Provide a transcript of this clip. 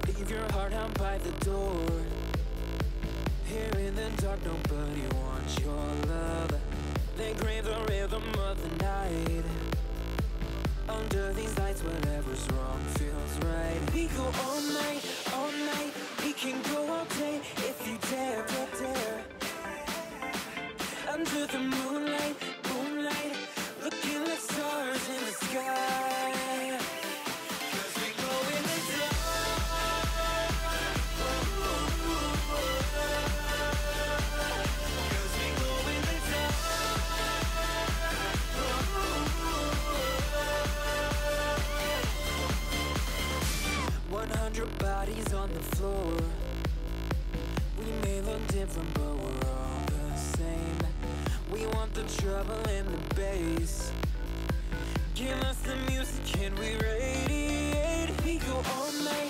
Leave your heart out by the door. Here in the dark, nobody wants your love. They crave the rhythm of the night. Under these lights, whatever's wrong feels right. We go all night, we can go all day if you dare, dare. Under the moonlight, looking like stars in the sky. 'Cause we go in the dark. 'Cause we go in the dark. 100 bodies on the floor. We may look different, but we're all the same. We want the trouble and the bass. Give us the music and we radiate. We go all night,